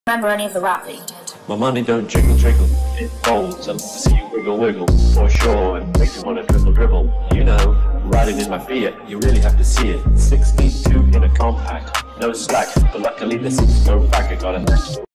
Remember any of the rap that you did? My money don't jiggle jiggle, it folds. I love to see you wiggle wiggle, for sure, and make you wanna dribble dribble. You know, riding in my Fiat, you really have to see it. 62 in a compact, no slack, but luckily the seats go back. I got a